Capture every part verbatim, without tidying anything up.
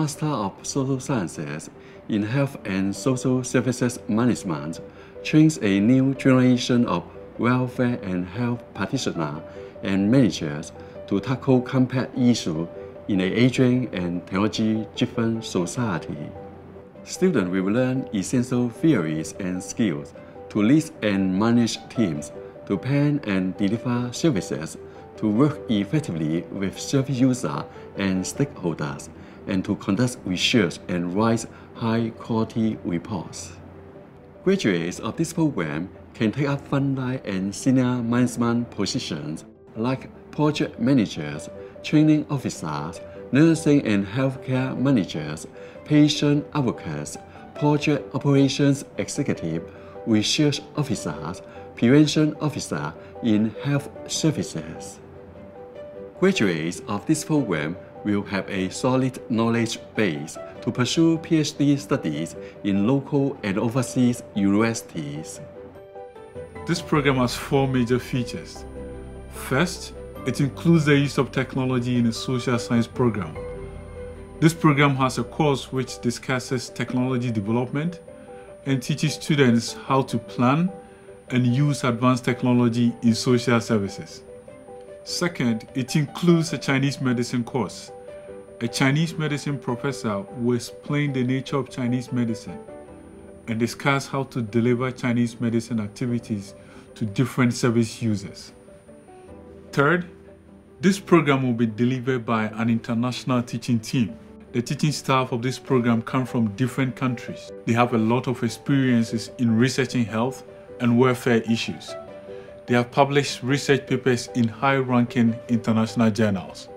Master of Social Sciences in Health and Social Services Management trains a new generation of welfare and health practitioners and managers to tackle complex issues in an aging and technology-driven society. Students will learn essential theories and skills to lead and manage teams, to plan and deliver services, to work effectively with service users and stakeholders, and to conduct research and write high-quality reports. Graduates of this program can take up frontline and senior management positions like project managers, training officers, nursing and healthcare managers, patient advocates, project operations executives, research officers, prevention officers in health services. Graduates of this program will have a solid knowledge base to pursue PhD studies in local and overseas universities. This program has four major features. First, it includes the use of technology in a social science program. This program has a course which discusses technology development and teaches students how to plan and use advanced technology in social services. Second, it includes a Chinese medicine course. A Chinese medicine professor will explain the nature of Chinese medicine and discuss how to deliver Chinese medicine activities to different service users. Third, this program will be delivered by an international teaching team. The teaching staff of this program come from different countries. They have a lot of experiences in researching health and welfare issues. They have published research papers in high-ranking international journals.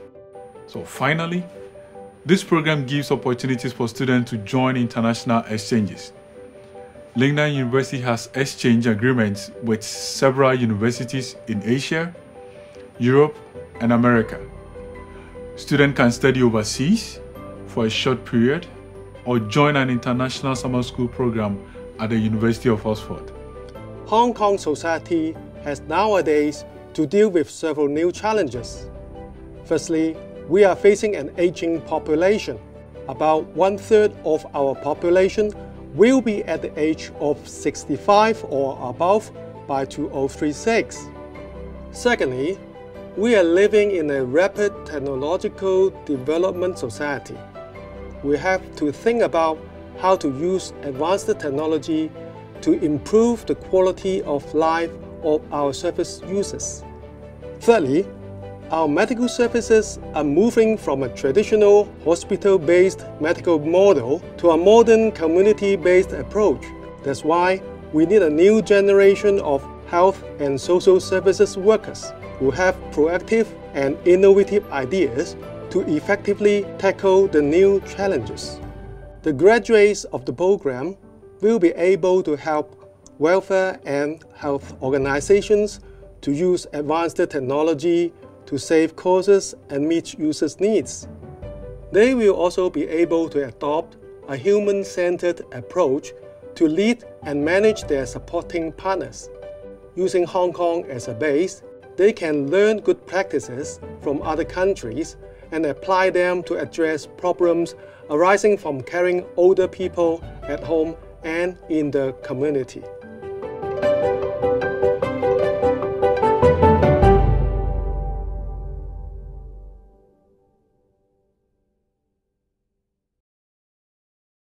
So finally, this program gives opportunities for students to join international exchanges. Lingnan University has exchange agreements with several universities in Asia, Europe, and America. Students can study overseas for a short period or join an international summer school program at the University of Oxford. Hong Kong society has nowadays to deal with several new challenges. Firstly, we are facing an aging population. About one-third of our population will be at the age of sixty-five or above by two thousand thirty-six. Secondly, we are living in a rapid technological development society. We have to think about how to use advanced technology to improve the quality of life of our service users. Thirdly, our medical services are moving from a traditional hospital-based medical model to a modern community-based approach. That's why we need a new generation of health and social services workers who have proactive and innovative ideas to effectively tackle the new challenges. The graduates of the program will be able to help welfare and health organizations to use advanced technology to save costs and meet users' needs. They will also be able to adopt a human-centered approach to lead and manage their supporting partners. Using Hong Kong as a base, they can learn good practices from other countries and apply them to address problems arising from caring older people at home and in the community.